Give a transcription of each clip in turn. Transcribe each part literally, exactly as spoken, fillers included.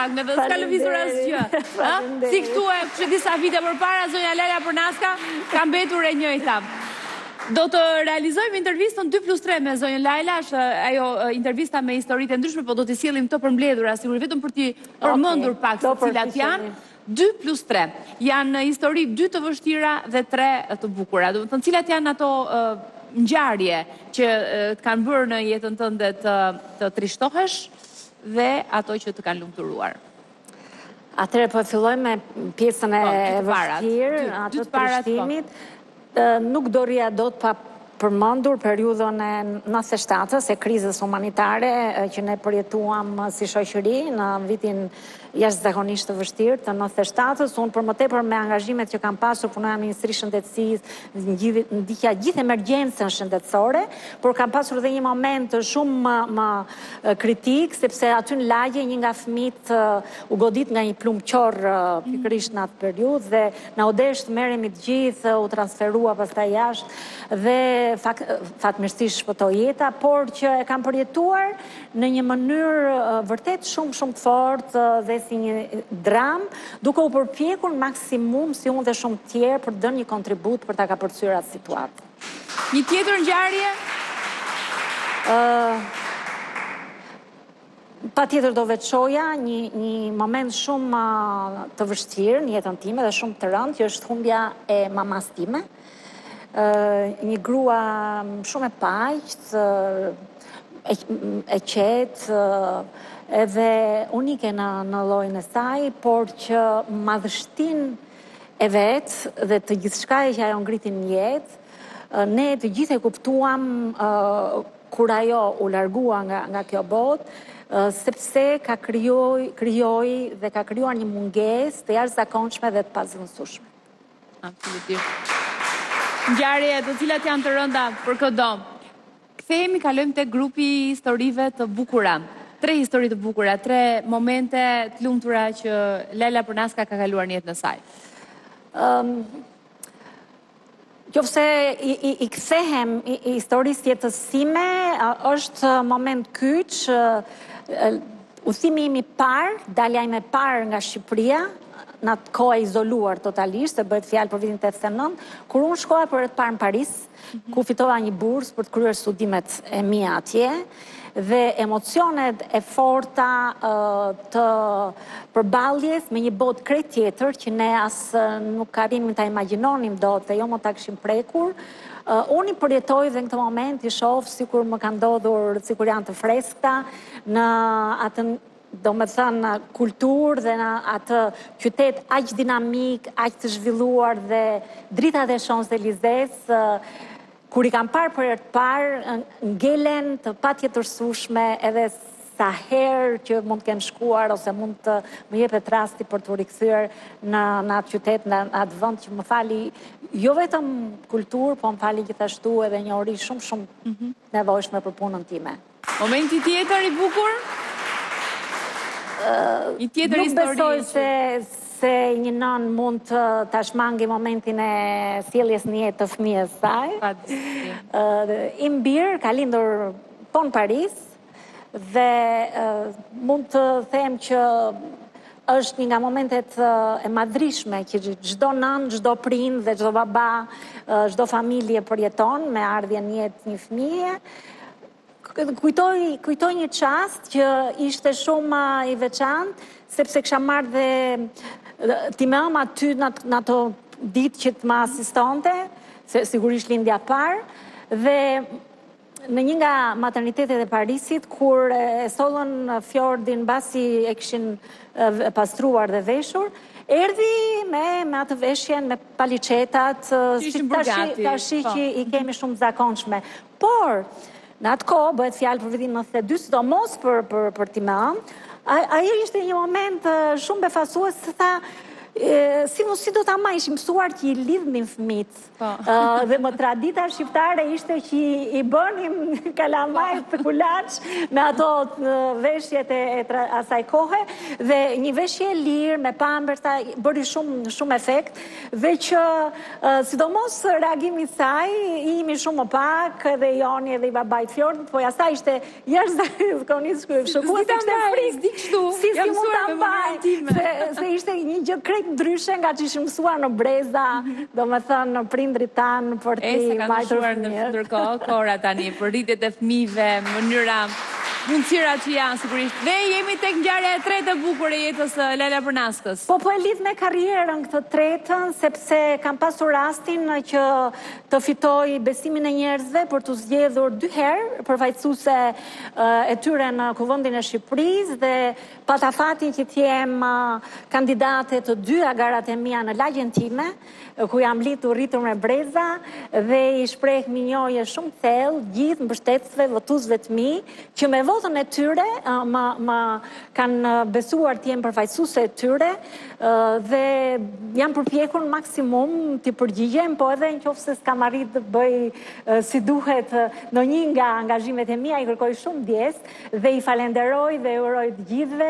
me dhe s'ka lëvizur asgjë. Si këtu e që disa vite për para, zonja Lala Përnaska ka mbetur e njëjta. Do të realizojmë intervistën dy plus tre me zonjën Lajla, është ajo intervista me historitë e ndryshme, po do t'i sjellim të përmbledhura, sigurisht vetëm për t'i përmendur pak se cilat janë. dy plus tre. Janë histori dy të vështira dhe tre të bukura. Do të thënë cilat janë ato ngjarje që të kanë bërë në jetën tënde të të trishtohesh dhe ato që të kanë lumturuar. Atëherë po filloj me pjesën e vështirë, atë të trishtimit. Nuk do rria do të pa përmendur periudhën e nëntëdhjetë e shtatës e krizës humanitare që ne përjetuam si shoqëri në vitin jashtëzakonisht të vështirë të nëntëdhjetë e shtatës. Unë për më tepër me angazhimet që kam pasur punoja në Ministrisë Shëndetësisë, ndihja gjithë emergjencën shëndetësore, por kam pasur edhe një moment shumë më, më kritik, sepse aty në lagje një nga fëmijët u godit nga një plumqor pikërisht në atë periudhë dhe na u desh të merremi të gjithë, u transferua pastaj jashtë dhe fat, fatmirësisht shpëtoi jeta, por që e kam përjetuar në një mënyrë vërtet shumë shumë të fortë dhe si një dram, duke u përpjekur maksimum si unë dhe shumë tjerë për të dhënë një kontribut për ta kapërcyer atë situatë. Një tjetër ngjarje? Uh, pa tjetër do veçoja një, një moment shumë uh, të vështirë në jetën time dhe shumë të rëndë, që është humbja e mamas time. Uh, një grua shumë e paqë, uh, e, e qetë, uh, edhe unike në, në llojin e saj, por që madhështin e vetë dhe të gjithçka që ajo ngriti në jetë, ne të gjithë e kuptuam uh, kur ajo u largua nga, nga kjo botë, uh, sepse ka krijoj, krijoj dhe ka krijuar një mungesë të jashtëzakonshme dhe të pazëvendësueshme. Absolutisht. Ngjarje të cilat janë të rënda për këdo. Kthehemi, kalojmë te grupi historive të bukura. Tre histori të bukura, tre momente të lumtura që Lala Përnaska ka kaluar në jetën e saj. Um, Qofse i, i, i kthehem i, i historisë jetës sime, është moment kyç, udhimi im i parë, dalja ime e parë nga Shqipëria, në atë kohë izoluar totalisht, se bëhet fjalë për vitin tetëdhjetë e nëntë, kur unë shkoja për të parë në Paris, mm-hmm. ku fitova një bursë për të kryer studimet e mia atje, dhe emocionet e forta uh, të përballjes me një botë krejt tjetër që ne as nuk arrimim ta imagjinonim dot dhe jo më ta kishim prekur. Uh, unë i përjetoj dhe në këtë moment i shoh sikur më ka ndodhur, sikur janë të freskëta në atë do me thënë kulturë dhe në atë qytet aq dinamik, aq të zhvilluar dhe drita dhe Champs-Élysées, uh, kur i kam parë për herë të parë, ngelen të patjetërsueshme edhe sa herë që mund të kem shkuar ose mund të më jepet rasti për të rikthyer në, në atë qytet, në atë vend që më fali jo vetëm kulturë, po më fali gjithashtu edhe një ori shumë shumë mm-hmm. nevojshme për punën time. Momenti tjetër i bukur? Uh, I tjetër nuk histori besoj se se një nën mund të ta shmangi momentin e sjelljes në jetë të fëmijës saj. Uh, I mbir ka lindur po në Paris dhe uh, mund të them që është një nga momentet uh, e madhrishme që çdo nën, çdo prind dhe çdo baba, uh, çdo familje përjeton me ardhjen në jetë një fëmije. Kujtoj, kujtoj një çast që ishte shumë i veçantë, sepse kisha marrë dhe ti me am aty në ato ditë që të më asistonte, se sigurisht lindja parë, dhe në një nga maternitetet e Parisit, kur e sollën fjordin mbasi e kishin pastruar dhe veshur, erdhi me, me atë veshjen, me paliçetat, si tashi që i kemi shumë zakonshme. Por, në atë kohë, bëhet fjalë për vitin nëntëdhjetë e dy, sidomos për, për, për Timën, ajo ishte një moment shumë befasues, se tha, Si mos si do ta ma ishim mësuar që i lidhnin fëmit. Dhe më tradita shqiptare ishte që i bënim kalamaj të kulaç me ato veshjet e asaj kohe dhe një veshje e lirë me pamberta bëri shumë shumë efekt dhe që sidomos reagimi saj i imi shumë më pak edhe Joni edhe i babait Fjordit, po asaj ishte jashtëzakonisht shokuar se kishte frikë. Si si mund ta mbaj? Se ishte një gjë krejt ndryshe nga që ishim mësuar në breza, do me thënë në prindrit tanë për t'i majtur fëmijët. E se ka ndryshuar në ndërkohë, kora tani, për rritjet e fëmijëve, mënyra, mundësira që janë, sigurisht. Dhe jemi tek ngjarja e tretë e bukur e jetës së Lajla Përnaskës. Po, po e lidh me karrierën këtë tretën, sepse kam pasur rastin që të fitoj besimin e njerëzve për të zgjedhur dy herë përfaqësuese e tyre në Kuvendin e Shqipërisë dhe pata fatin që t'jem kandidate të dy agarat e mia në lagjen time, ku jam litur rritur me breza dhe i shpreh minjoje shumë thellë gjithë mbështetësve, votuesve të mi, që me votën e tyre më kanë besuar të jem përfaqësuese e tyre dhe jam përpjekur në maksimum t'i përgjigjem, po edhe në qoftë se s'kam arrit të bëj si duhet në një nga angazhimet e mia, i kërkoj shumë ndjesë dhe i falenderoj dhe uroj të gjithëve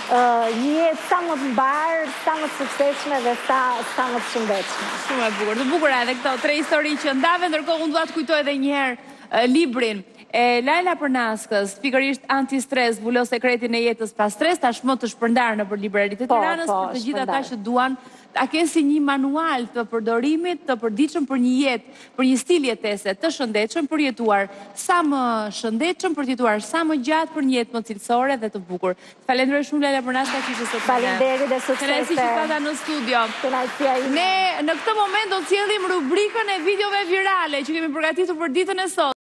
një jetë sa më të mbarë, sa më të suksesshme dhe sa më të shëndetshme. Shumë e bukur. Të bukura edhe këto tre histori që ndave, ndërkohë unë dua të kujtoj edhe një herë librin e Lajla Përnaskës, pikërisht antistres, zbulo sekretin e jetës pa stres, tashmë të shpërndarë nëpër libraritë të Tiranës për të gjithë ata që duan ta kenë si një manual të përdorimit të përditshëm për një jetë, për një stil jetese të shëndetshëm, për jetuar sa më shëndetshëm, për jetuar sa më gjatë, për një jetë më cilësore dhe të bukur. Falenderoj shumë Lajla Përnaska që ishe sot. Faleminderit dhe suksese. Kënaqësi që pata në studio. Ne në këtë moment do të sjellim rubrikën e videove virale që kemi përgatitur për ditën e sotme.